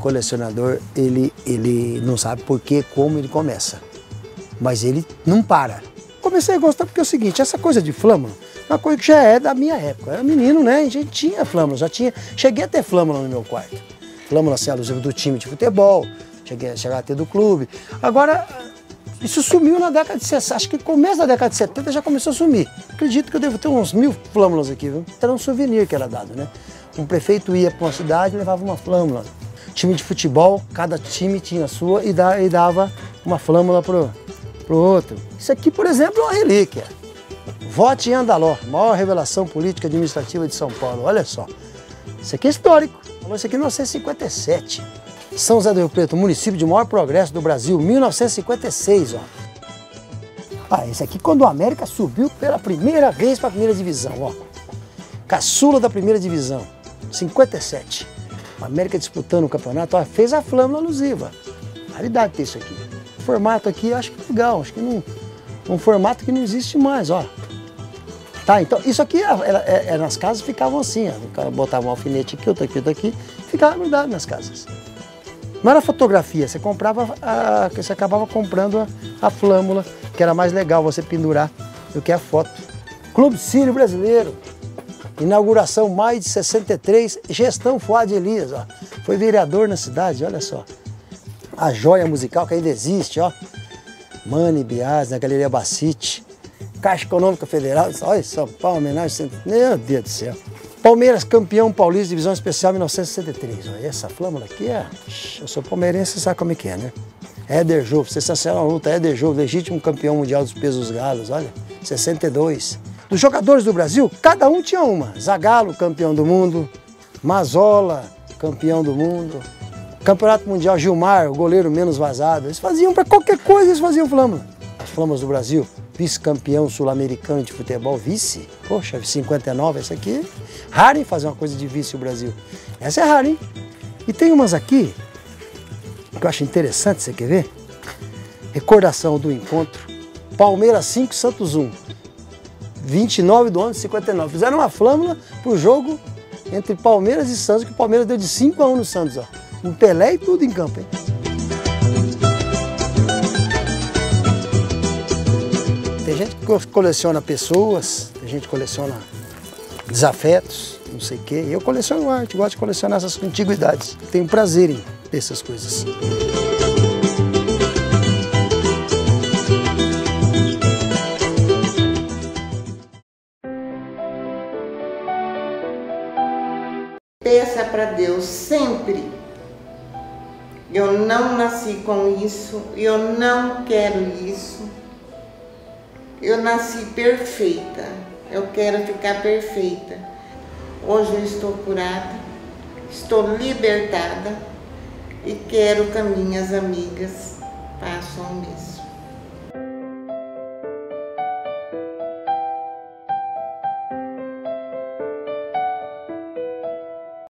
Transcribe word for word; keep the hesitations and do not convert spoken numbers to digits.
colecionador, ele, ele não sabe por que, como ele começa. Mas ele não para. Comecei a gostar porque é o seguinte, essa coisa de flâmula, é uma coisa que já é da minha época. Eu era menino, né? A gente tinha flâmula, já tinha. Cheguei a ter flâmula no meu quarto. Flâmula assim, alusiva do time de futebol, cheguei, cheguei a ter do clube. Agora, isso sumiu na década de sessenta, acho que no começo da década de setenta já começou a sumir. Acredito que eu devo ter uns mil flâmulas aqui, viu? Era um souvenir que era dado, né? Um prefeito ia para uma cidade e levava uma flâmula. Time de futebol, cada time tinha a sua e, da, e dava uma flâmula pro, pro outro. Isso aqui, por exemplo, é uma relíquia. Vote em Andaló, maior revelação política administrativa de São Paulo. Olha só. Isso aqui é histórico. Isso aqui é mil novecentos e cinquenta e sete. São José do Rio Preto, município de maior progresso do Brasil, mil novecentos e cinquenta e seis. Ó. Ah, esse aqui quando o América subiu pela primeira vez para a primeira divisão. Ó. Caçula da primeira divisão, cinquenta e sete. O América disputando o campeonato, ó, fez a flâmula alusiva. Raridade ter isso aqui. O formato aqui acho que é legal, acho que não, um formato que não existe mais, ó. Tá, então isso aqui era, era, era, nas casas ficavam assim, ó. O cara botava um alfinete aqui, outro aqui, outro aqui, ficava grudado nas casas. Não era fotografia, você comprava, a, você acabava comprando a, a flâmula, que era mais legal você pendurar do que a foto. Clube Sírio Brasileiro. Inauguração maio de sessenta e três, gestão Fuad Elias, ó. Foi vereador na cidade, olha só. A joia musical que ainda existe, ó. Mani Bias, na Galeria Bacite. Caixa Econômica Federal, olha São Paulo, homenagem, meu Deus do céu. Palmeiras campeão paulista, divisão especial mil novecentos e sessenta e três. Olha, essa flâmula aqui é... Eu sou palmeirense, você sabe como é que é, né? Éder Jove, sensacional luta, Éder Jove, legítimo campeão mundial dos pesos galos, olha, sessenta e dois. Dos jogadores do Brasil, cada um tinha uma. Zagallo, campeão do mundo. Mazola, campeão do mundo. Campeonato Mundial, Gilmar, o goleiro menos vazado. Eles faziam para qualquer coisa, eles faziam flâmula. As flâmulas do Brasil, vice-campeão sul-americano de futebol, vice. Poxa, cinquenta e nove, essa aqui. Raro em fazer uma coisa de vice o Brasil. Essa é rara, hein? E tem umas aqui, que eu acho interessante, você quer ver? Recordação do encontro. Palmeiras cinco, Santos um. vinte e nove do ano de cinquenta e nove. Fizeram uma flâmula pro jogo entre Palmeiras e Santos, que o Palmeiras deu de cinco a um no Santos, ó. Um Pelé e tudo em campo, hein? Tem gente que coleciona pessoas, tem gente que coleciona desafetos, não sei o quê. Eu coleciono arte, gosto de colecionar essas antiguidades. Tenho prazer em ter essas coisas. Peça para Deus sempre. Eu não nasci com isso, eu não quero isso. Eu nasci perfeita, eu quero ficar perfeita. Hoje eu estou curada, estou libertada e quero que as minhas amigas façam o mesmo.